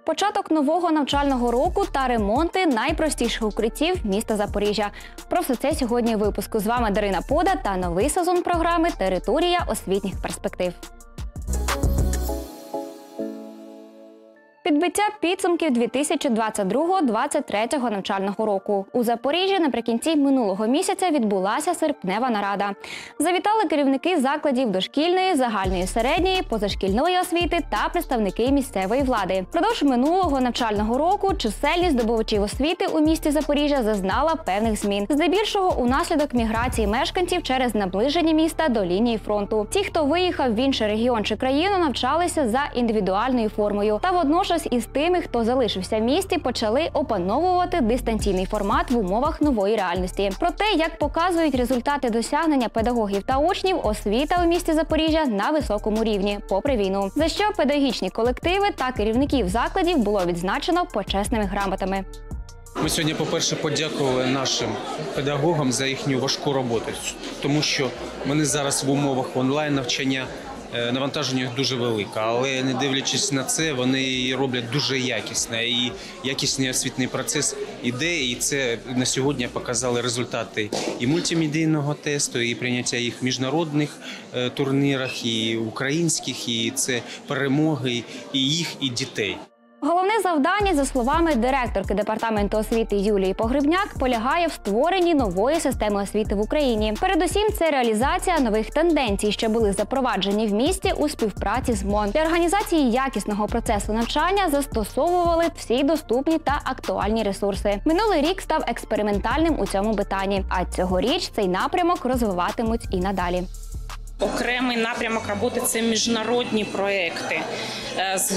Початок нового навчального року та ремонти найпростіших укриттів міста Запоріжжя. Про все це сьогодні у випуску. З вами Дарина Пода та новий сезон програми «Територія освітніх перспектив». Підбиття підсумків 2022-2023 навчального року. У Запоріжжі наприкінці минулого місяця відбулася серпнева нарада. Завітали керівники закладів дошкільної, загальної середньої, позашкільної освіти та представники місцевої влади. Впродовж минулого навчального року чисельність здобувачів освіти у місті Запоріжжя зазнала певних змін. Здебільшого унаслідок міграції мешканців через наближення міста до лінії фронту. Ті, хто виїхав в інший регіон чи країну, навчалися за індивідуальною формою. Та водночас із тими, хто залишився в місті, почали опановувати дистанційний формат в умовах нової реальності. Проте, як показують результати досягнення педагогів та учнів, освіта у місті Запоріжжя на високому рівні, попри війну. За що педагогічні колективи та керівників закладів було відзначено почесними грамотами. Ми сьогодні, по-перше, подякували нашим педагогам за їхню важку роботу, тому що вони зараз в умовах онлайн-навчання, навантаження їх дуже велике, але не дивлячись на це, вони роблять дуже якісно. І якісний освітній процес іде, і це на сьогодні показали результати і мультимедійного тесту, і прийняття їх в міжнародних турнірах, і українських, і це перемоги і їх, і дітей. Головне завдання, за словами директорки департаменту освіти Юлії Погребняк, полягає в створенні нової системи освіти в Україні. Передусім, це реалізація нових тенденцій, що були запроваджені в місті у співпраці з МОН. Для організації якісного процесу навчання застосовували всі доступні та актуальні ресурси. Минулий рік став експериментальним у цьому питанні, а цьогоріч цей напрямок розвиватимуть і надалі. Окремий напрямок роботи – це міжнародні проекти з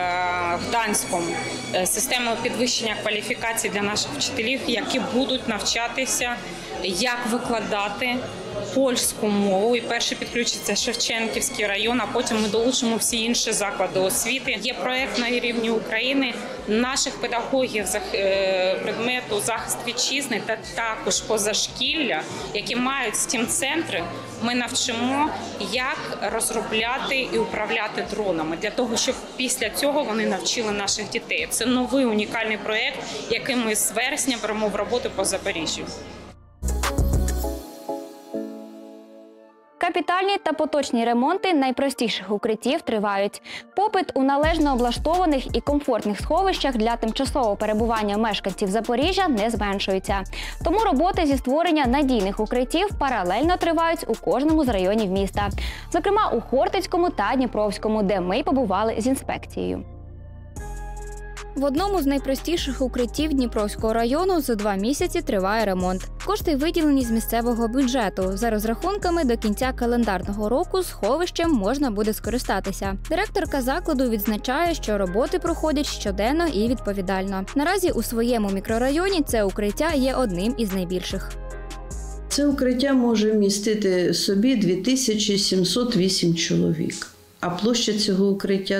Гданськом, системою підвищення кваліфікації для наших вчителів, які будуть навчатися, як викладати польську мову. І перший підключиться Шевченківський район, а потім ми долучимо всі інші заклади освіти. Є проект на рівні України наших педагогів з предмету захист вітчизни та також позашкілля, які мають STEM-центри. Ми навчимо, як розробляти і управляти дронами, для того, щоб після цього вони навчили наших дітей. Це новий унікальний проєкт, який ми з вересня беремо в роботу по Запоріжжю. Капітальні та поточні ремонти найпростіших укриттів тривають. Попит у належно облаштованих і комфортних сховищах для тимчасового перебування мешканців Запоріжжя не зменшується. Тому роботи зі створення надійних укриттів паралельно тривають у кожному з районів міста. Зокрема, у Хортицькому та Дніпровському, де ми побували з інспекцією. В одному з найпростіших укриттів Дніпровського району за 2 місяці триває ремонт. Кошти виділені з місцевого бюджету. За розрахунками, до кінця календарного року сховищем можна буде скористатися. Директорка закладу відзначає, що роботи проходять щоденно і відповідально. Наразі у своєму мікрорайоні це укриття є одним із найбільших. Це укриття може вмістити собі 2708 чоловік. А площа цього укриття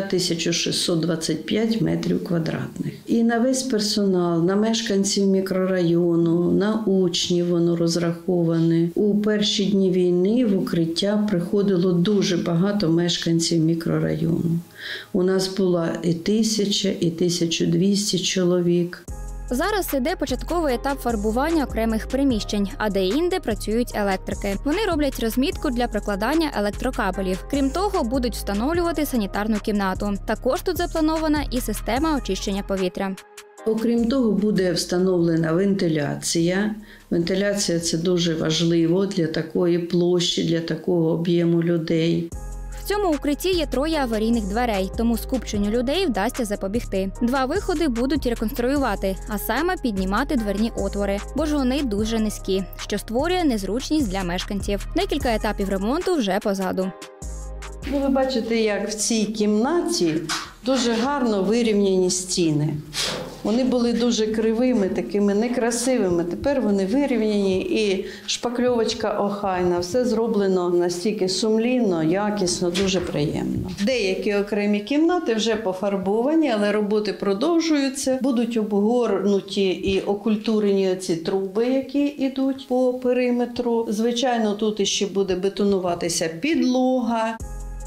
1625 метрів квадратних. І на весь персонал, на мешканців мікрорайону, на учнів воно розраховане. У перші дні війни в укриття приходило дуже багато мешканців мікрорайону. У нас було і 1000, і 1200 чоловік. Зараз іде початковий етап фарбування окремих приміщень, а де-інде працюють електрики. Вони роблять розмітку для прокладання електрокабелів. Крім того, будуть встановлювати санітарну кімнату. Також тут запланована і система очищення повітря. Окрім того, буде встановлена вентиляція. Вентиляція – це дуже важливо для такої площі, для такого об'єму людей. В цьому укритті є 3 аварійних дверей, тому скупченню людей вдасться запобігти. 2 виходи будуть реконструювати, а саме піднімати дверні отвори, бо ж вони дуже низькі, що створює незручність для мешканців. Декілька етапів ремонту вже позаду. Ви бачите, як в цій кімнаті дуже гарно вирівняні стіни. Вони були дуже кривими, такими некрасивими. Тепер вони вирівняні і шпакльовочка охайна. Все зроблено настільки сумлінно, якісно, дуже приємно. Деякі окремі кімнати вже пофарбовані, але роботи продовжуються. Будуть обгорнуті і окультурені ці труби, які йдуть по периметру. Звичайно, тут ще буде бетонуватися підлога.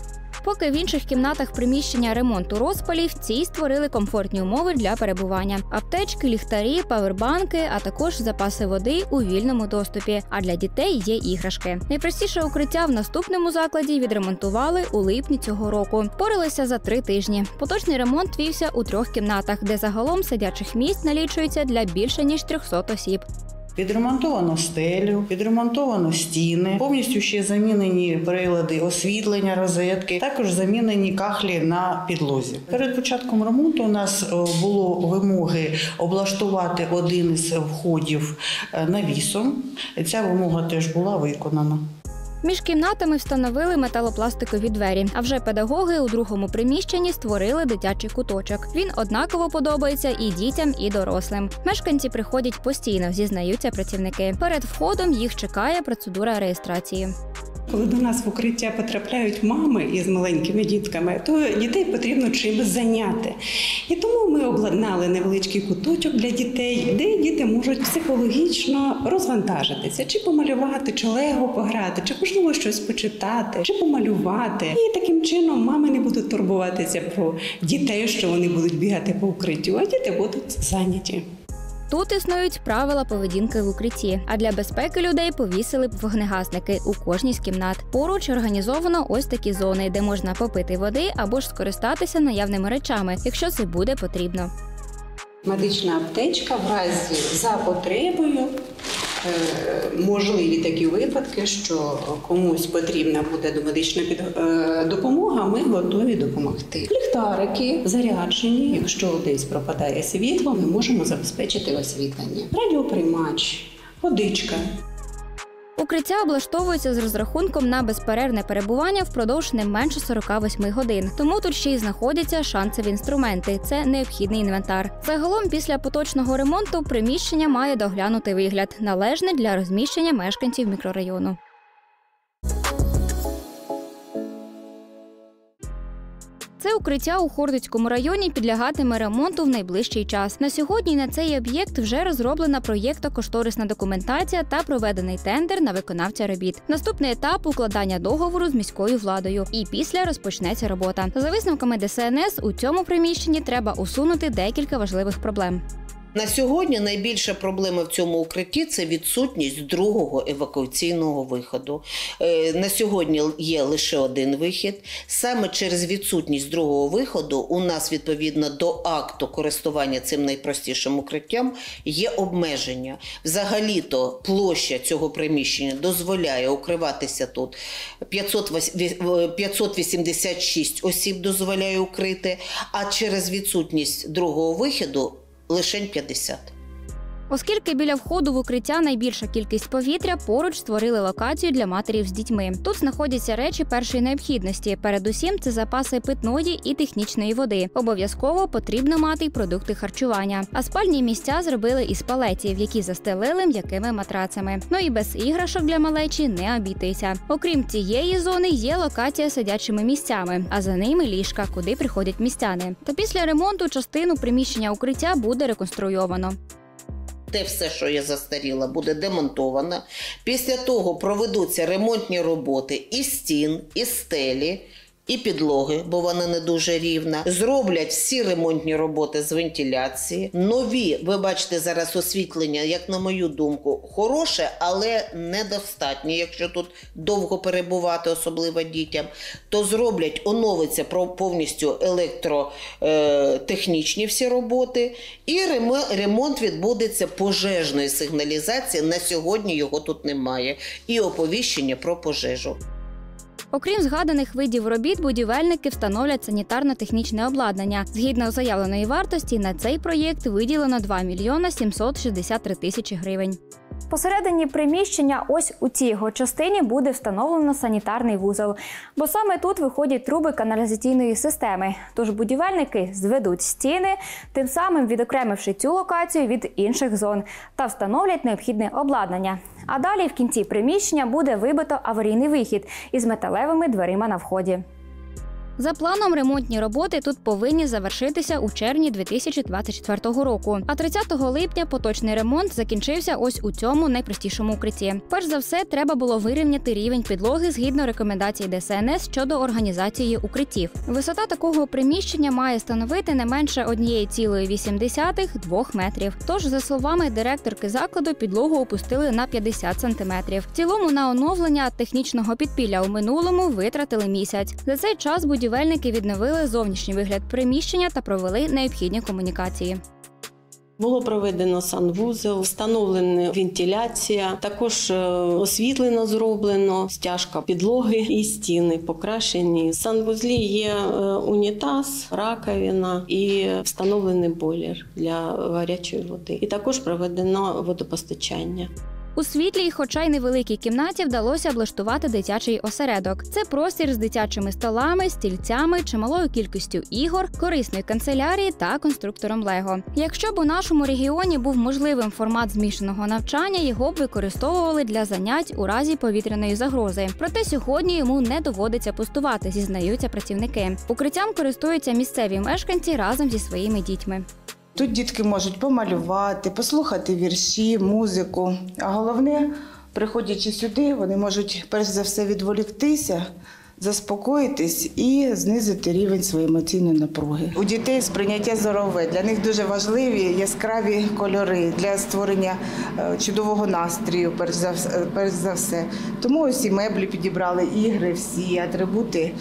Поки в інших кімнатах приміщення ремонту розпалів, в цій створили комфортні умови для перебування. Аптечки, ліхтарі, павербанки, а також запаси води у вільному доступі. А для дітей є іграшки. Найпростіше укриття в наступному закладі відремонтували у липні цього року. Впоралися за 3 тижні. Поточний ремонт вівся у 3 кімнатах, де загалом сидячих місць налічується для більше ніж 300 осіб. Відремонтовано стелю, відремонтовано стіни, повністю ще замінені прилади освітлення, розетки, також замінені кахлі на підлозі. Перед початком ремонту у нас було вимоги облаштувати один із входів навісом. Ця вимога теж була виконана. Між кімнатами встановили металопластикові двері, а вже педагоги у другому приміщенні створили дитячий куточок. Він однаково подобається і дітям, і дорослим. Мешканці приходять постійно, зізнаються працівники. Перед входом їх чекає процедура реєстрації. Коли до нас в укриття потрапляють мами із маленькими дітками, то дітей потрібно чимось зайняти. І тому ми обладнали невеличкий куточок для дітей, де діти можуть психологічно розвантажитися, чи помалювати, чи лего пограти, чи, можливо, щось почитати, чи помалювати. І таким чином мами не будуть турбуватися про дітей, що вони будуть бігати по укриттю, а діти будуть зайняті. Тут існують правила поведінки в укритті, а для безпеки людей повісили б вогнегасники у кожній з кімнат. Поруч організовано ось такі зони, де можна попити води або ж скористатися наявними речами, якщо це буде потрібно. Медична аптечка в разі за потребою. Можливі такі випадки, що комусь потрібна буде домедична допомога, ми готові допомогти. Ліхтарики заряджені, якщо десь пропадає світло, ми можемо забезпечити освітлення. Радіоприймач, водичка. Укриття облаштовується з розрахунком на безперервне перебування впродовж не менше 48 годин. Тому тут ще й знаходяться шансові інструменти – це необхідний інвентар. Загалом після поточного ремонту приміщення має доглянутий вигляд, належний для розміщення мешканців мікрорайону. Це укриття у Хортицькому районі підлягатиме ремонту в найближчий час. На сьогодні на цей об'єкт вже розроблена проєктно-кошторисна документація та проведений тендер на виконавця робіт. Наступний етап – укладання договору з міською владою. І після розпочнеться робота. За висновками ДСНС, у цьому приміщенні треба усунути декілька важливих проблем. На сьогодні найбільша проблема в цьому укритті – це відсутність другого евакуаційного виходу. На сьогодні є лише один вихід. Саме через відсутність другого виходу у нас, відповідно до акту користування цим найпростішим укриттям, є обмеження. Взагалі-то площа цього приміщення дозволяє укриватися тут. 586 осіб дозволяє укрити, а через відсутність другого виходу лишень 50. Оскільки біля входу в укриття найбільша кількість повітря, поруч створили локацію для матерів з дітьми. Тут знаходяться речі першої необхідності. Передусім, це запаси питної і технічної води. Обов'язково потрібно мати й продукти харчування. А спальні місця зробили із палетів, які застелили м'якими матрацами. Ну і без іграшок для малечі не обійтися. Окрім цієї зони, є локація з сидячими місцями, а за ними ліжка, куди приходять містяни. Та після ремонту частину приміщення укриття буде реконструйовано. Те все, що є застаріло, буде демонтовано. Після того проведуться ремонтні роботи і стін, і стелі, і підлоги, бо вона не дуже рівна. Зроблять всі ремонтні роботи з вентиляції. Нові, ви бачите зараз освітлення, як на мою думку, хороше, але недостатнє. Якщо тут довго перебувати, особливо дітям, то зроблять, оновиться повністю електротехнічні всі роботи. І ремонт відбудеться пожежної сигналізації. На сьогодні його тут немає. І оповіщення про пожежу. Окрім згаданих видів робіт, будівельники встановлять санітарно-технічне обладнання. Згідно заявленої вартості, на цей проєкт виділено 2 мільйона 763 тисячі гривень. Посередині приміщення, ось у цій його частині, буде встановлено санітарний вузол. Бо саме тут виходять труби каналізаційної системи. Тож будівельники зведуть стіни, тим самим відокремивши цю локацію від інших зон, та встановлять необхідне обладнання. А далі в кінці приміщення буде вибито аварійний вихід із металевими дверима на вході. За планом, ремонтні роботи тут повинні завершитися у червні 2024 року. А 30 липня поточний ремонт закінчився ось у цьому найпростішому укритті. Перш за все, треба було вирівняти рівень підлоги згідно рекомендацій ДСНС щодо організації укриттів. Висота такого приміщення має становити не менше 1,8–2 метрів. Тож, за словами директорки закладу, підлогу опустили на 50 сантиметрів. В цілому на оновлення технічного підпілля у минулому витратили місяць. За цей час будівельники відновили зовнішній вигляд приміщення та провели необхідні комунікації. Було проведено санвузол, встановлена вентиляція, також освітлено зроблено, стяжка підлоги і стіни покращені. В санвузлі є унітаз, раковина і встановлений бойлер для гарячої води. І також проведено водопостачання. У світлій, хоча й невеликій кімнаті, вдалося облаштувати дитячий осередок. Це простір з дитячими столами, стільцями, чималою кількістю ігор, корисної канцелярії та конструктором Лего. Якщо б у нашому регіоні був можливим формат змішаного навчання, його б використовували для занять у разі повітряної загрози. Проте сьогодні йому не доводиться пустувати, зізнаються працівники. Укриттям користуються місцеві мешканці разом зі своїми дітьми. Тут дітки можуть помалювати, послухати вірші, музику. А головне, приходячи сюди, вони можуть перш за все відволіктися, заспокоїтись і знизити рівень своєї емоційної напруги. У дітей сприйняття зорове. Для них дуже важливі яскраві кольори для створення чудового настрою, перш за все. Тому ось і меблі підібрали, ігри, всі атрибути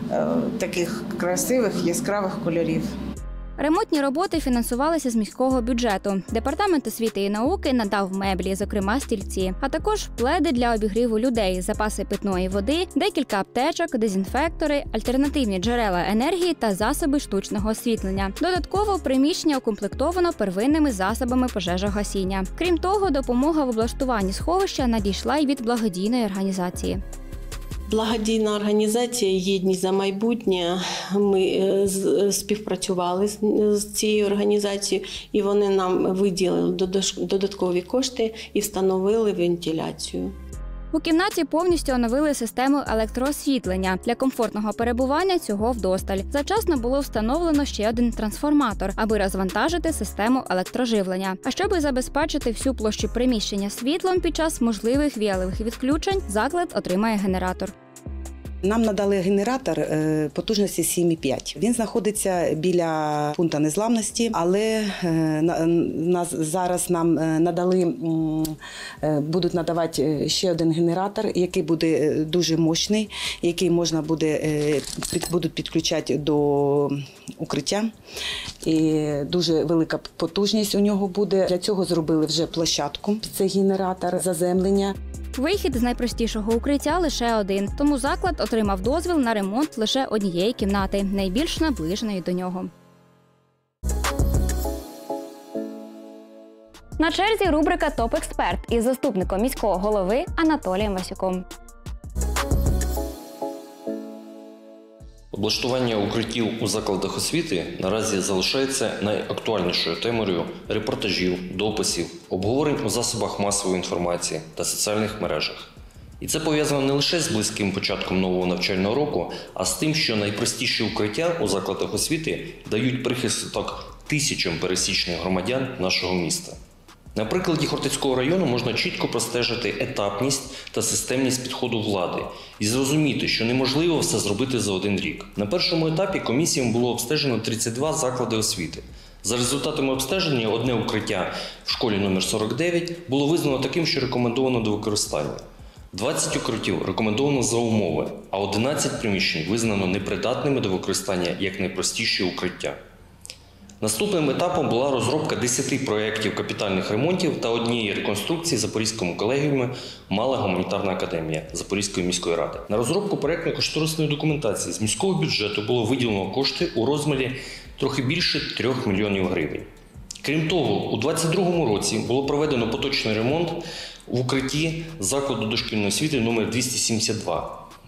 таких красивих яскравих кольорів. Ремонтні роботи фінансувалися з міського бюджету. Департамент освіти і науки надав меблі, зокрема стільці, а також пледи для обігріву людей, запаси питної води, декілька аптечок, дезінфектори, альтернативні джерела енергії та засоби штучного освітлення. Додатково приміщення укомплектовано первинними засобами пожежогасіння. Крім того, допомога в облаштуванні сховища надійшла й від благодійної організації. Благодійна організація «Єдність за майбутнє». Ми співпрацювали з цією організацією, і вони нам виділили додаткові кошти і встановили вентиляцію. У кімнаті повністю оновили систему електроосвітлення. Для комфортного перебування цього вдосталь. Завчасно було встановлено ще один трансформатор, аби розвантажити систему електроживлення. А щоби забезпечити всю площу приміщення світлом під час можливих віялових відключень, заклад отримає генератор. Нам надали генератор потужності 7,5. Він знаходиться біля пункту незламності, але зараз нам будуть надавати ще один генератор, який буде дуже мощний, який можна будуть підключати до укриття. І дуже велика потужність у нього буде. Для цього зробили вже площадку. Це генератор, заземлення. Вихід з найпростішого укриття лише один, тому заклад отримав дозвіл на ремонт лише однієї кімнати, найбільш наближеної до нього. На черзі рубрика «Топ-експерт» із заступником міського голови Анатолієм Васюком. Облаштування укриттів у закладах освіти наразі залишається найактуальнішою темою репортажів, дописів, обговорень у засобах масової інформації та соціальних мережах. І це пов'язано не лише з близьким початком нового навчального року, а з тим, що найпростіші укриття у закладах освіти дають прихисток тисячам пересічних громадян нашого міста. На прикладі Хортицького району можна чітко простежити етапність та системність підходу влади і зрозуміти, що неможливо все зробити за один рік. На першому етапі комісіям було обстежено 32 заклади освіти. За результатами обстеження одне укриття в школі номер 49 було визнано таким, що рекомендовано до використання. 20 укриттів рекомендовано за умови, а 11 приміщень визнано непридатними до використання як найпростіші укриття. Наступним етапом була розробка 10 проєктів капітальних ремонтів та однієї реконструкції Запорізькому колегіумі «Мала гуманітарна академія» Запорізької міської ради. На розробку проєктно-кошторисної документації з міського бюджету було виділено кошти у розмірі трохи більше 3 мільйонів гривень. Крім того, у 2022 році було проведено поточний ремонт в укритті закладу дошкільної освіти номер 272.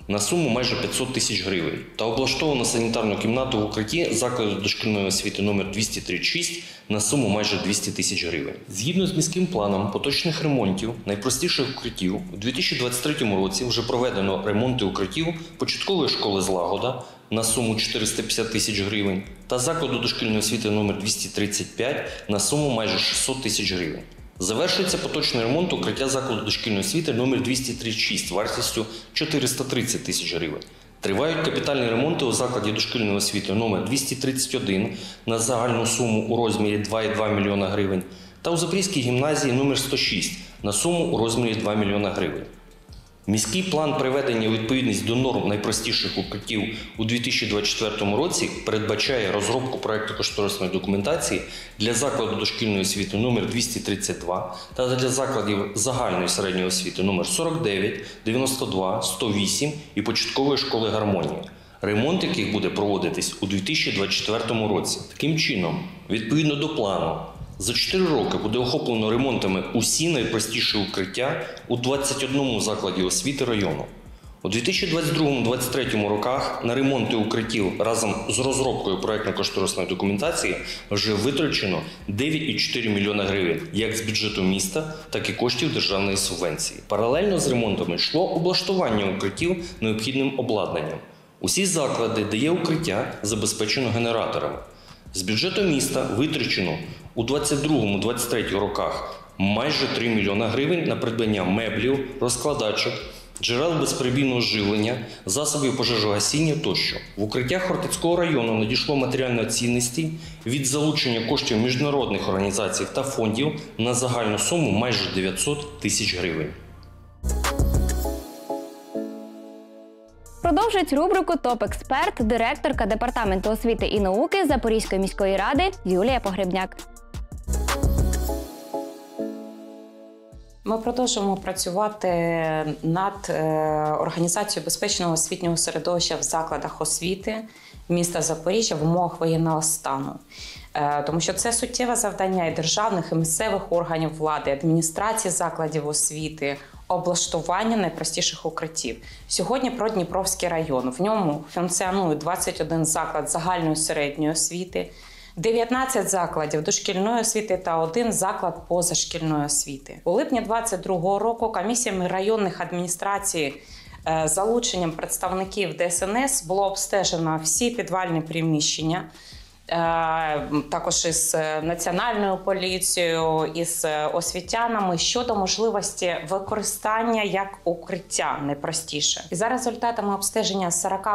на суму майже 500 тисяч гривень та облаштовано санітарну кімнату в укритті закладу дошкільної освіти номер 236 на суму майже 200 тисяч гривень. Згідно з міським планом поточних ремонтів найпростіших укриттів, у 2023 році вже проведено ремонти укриттів початкової школи «Злагода» на суму 450 тисяч гривень та закладу дошкільної освіти номер 235 на суму майже 600 тисяч гривень. Завершується поточний ремонт укриття закладу дошкільної освіти номер 236 вартістю 430 тисяч гривень. Тривають капітальні ремонти у закладі дошкільної освіти номер 231 на загальну суму у розмірі 2,2 мільйона гривень та у Запорізькій гімназії номер 106 на суму у розмірі 2 мільйона гривень. Міський план приведення у відповідність до норм найпростіших укриттів у 2024 році передбачає розробку проєктно-кошторисної документації для закладу дошкільної освіти номер 232 та для закладів загальної середньої освіти номер 49, 92, 108 і початкової школи «Гармонія», ремонт яких буде проводитись у 2024 році. Таким чином, відповідно до плану, за 4 роки буде охоплено ремонтами усі найпростіші укриття у 21 закладі освіти району. У 2022-2023 роках на ремонти укриттів разом з розробкою проєктно-кошторисної документації вже витрачено 9,4 мільйона гривень як з бюджету міста, так і коштів державної субвенції. Паралельно з ремонтами йшло облаштування укриттів необхідним обладнанням. Усі заклади, де є укриття, забезпечено генераторами. З бюджету міста витрачено у 2022-2023 роках майже 3 мільйона гривень на придбання меблів, розкладачок, джерел безперебійного живлення, засобів пожежогасіння тощо. В укриттях Хортицького району надійшло матеріальної цінності від залучення коштів міжнародних організацій та фондів на загальну суму майже 900 тисяч гривень. Продовжують рубрику «Топ-експерт» директорка Департаменту освіти і науки Запорізької міської ради Юлія Погребняк. Ми продовжуємо працювати над організацією безпечного освітнього середовища в закладах освіти міста Запоріжжя в умовах воєнного стану. Тому що це суттєве завдання і державних, і місцевих органів влади, адміністрації закладів освіти, облаштування найпростіших укриттів. Сьогодні про Дніпровський район. В ньому функціонує 21 заклад загальної середньої освіти, 19 закладів дошкільної освіти та 1 заклад позашкільної освіти. У липні 2022 року комісіями районних адміністрацій з залученням представників ДСНС було обстежено всі підвальні приміщення, також із Національною поліцією, із освітянами щодо можливості використання як укриття найпростіше. І за результатами обстеження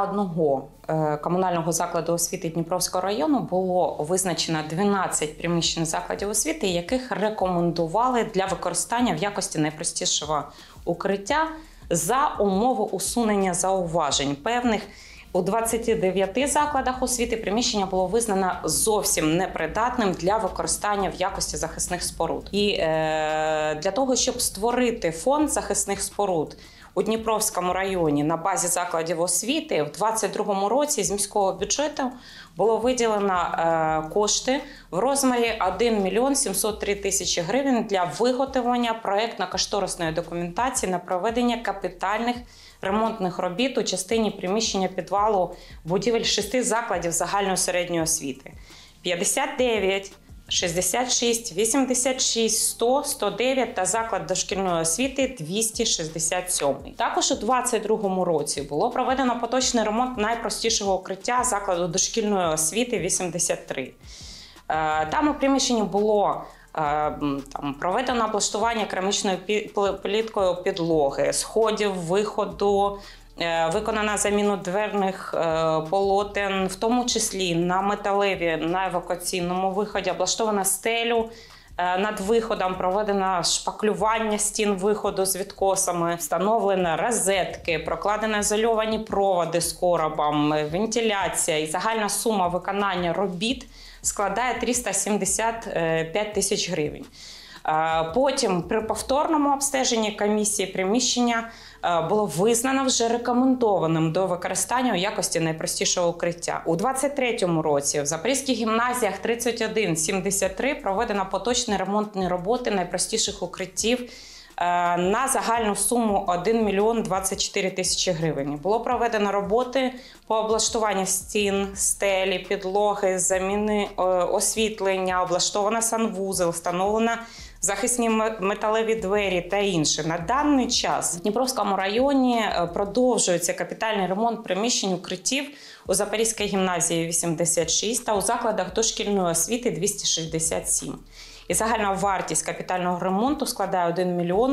41 комунального закладу освіти Дніпровського району було визначено 12 приміщень закладів освіти, яких рекомендували для використання в якості найпростішого укриття за умови усунення зауважень певних. У 29 закладах освіти приміщення було визнано зовсім непридатним для використання в якості захисних споруд. І для того, щоб створити фонд захисних споруд у Дніпровському районі на базі закладів освіти, в 2022 році з міського бюджету було виділено кошти в розмірі 1 мільйон 703 тисячі гривень для виготовлення проєктно-кошторисної документації на проведення капітальних ремонтних робіт у частині приміщення підвалу будівель 6 закладів загальної середньої освіти. 59, 66, 86, 100, 109 та заклад дошкільної освіти 267. Також у 2022 році було проведено поточний ремонт найпростішого укриття закладу дошкільної освіти 83. Там у приміщенні було проведено облаштування керамічною плиткою підлоги, сходів, виходу, виконана заміну дверних полотен, в тому числі на металеві, на евакуаційному виході, облаштована стелю над виходом, проведено шпаклювання стін виходу з відкосами, встановлено розетки, прокладено ізольовані проводи з коробом, вентиляція і загальна сума виконання робіт складає 375 тисяч гривень. Потім при повторному обстеженні комісії приміщення було визнано вже рекомендованим до використання у якості найпростішого укриття. У 2023 році в Запорізьких гімназіях 31-73 проведено поточні ремонтні роботи найпростіших укриттів на загальну суму 1 мільйон 24 тисячі гривень. Було проведено роботи по облаштуванню стін, стелі, підлоги, заміни освітлення, облаштовано санвузол, встановлено захисні металеві двері та інше. На даний час в Дніпровському районі продовжується капітальний ремонт приміщень укриттів у Запорізькій гімназії 86 та у закладах дошкільної освіти 267. І загальна вартість капітального ремонту складає 1 мільйон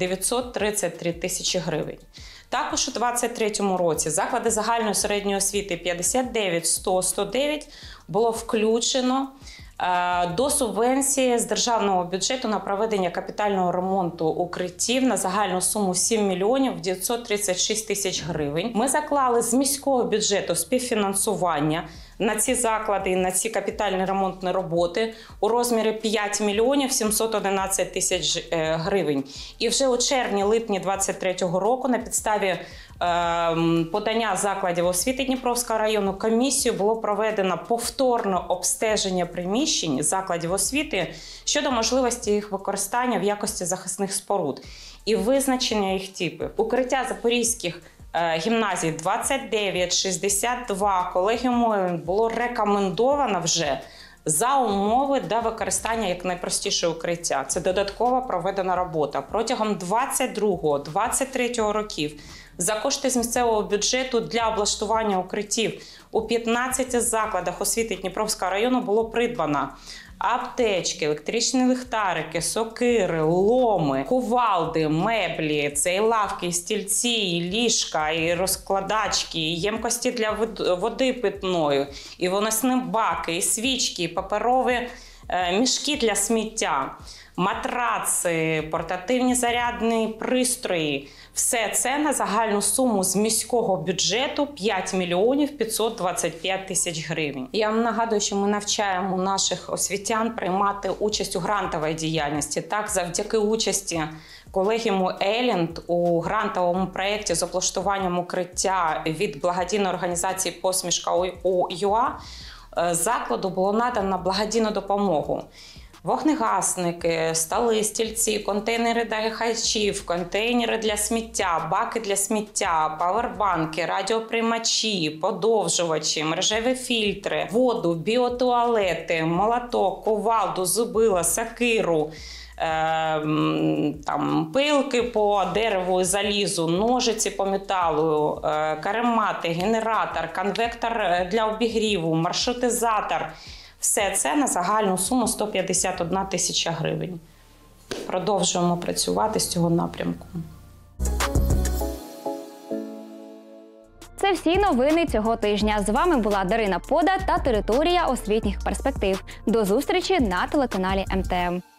933 тисячі гривень. Також у 2023 році заклади загальної середньої освіти 59, 100, 109 було включено до субвенції з державного бюджету на проведення капітального ремонту укриттів на загальну суму 7 мільйонів 936 тисяч гривень. Ми заклали з міського бюджету співфінансування на ці заклади і на ці капітальні ремонтні роботи у розмірі 5 мільйонів 711 тисяч гривень. І вже у червні-липні 2023 року на підставі подання закладів освіти Дніпровського району комісією було проведено повторне обстеження приміщень закладів освіти щодо можливості їх використання в якості захисних споруд і визначення їх типів. Укриття запорізьких гімназій 29, 62, колегіуму Еленд було рекомендовано вже за умови для використання як найпростіше укриття. Це додаткова проведена робота. Протягом 22-23 років за кошти з місцевого бюджету для облаштування укриттів у 15 закладах освіти Дніпровського району було придбано аптечки, електричні ліхтарики, сокири, ломи, кувалди, меблі, це і лавки, і стільці, і ліжка, і розкладачки, і ємкості для води питної, і виносні баки, і свічки, і паперові мішки для сміття, матраци, портативні зарядні пристрої. Все це на загальну суму з міського бюджету 5 мільйонів 525 тисяч гривень. Я вам нагадую, що ми навчаємо наших освітян приймати участь у грантовій діяльності. Так, завдяки участі колегіуму Еленд у грантовому проєкті з облаштуванням укриття від благодійної організації «Посмішка.ua» закладу було надано благодійну допомогу. Вогнегасники, столи, стільці, контейнери для харчів, контейнери для сміття, баки для сміття, павербанки, радіоприймачі, подовжувачі, мережеві фільтри, воду, біотуалети, молоток, кувалду, зубила, сокиру, пилки по дереву і залізу, ножиці по металу, каремати, генератор, конвектор для обігріву, маршрутизатор. Все це на загальну суму 151 тисяча гривень. Продовжуємо працювати з цього напрямку. Це всі новини цього тижня. З вами була Дарина Пода та територія освітніх перспектив. До зустрічі на телеканалі МТМ.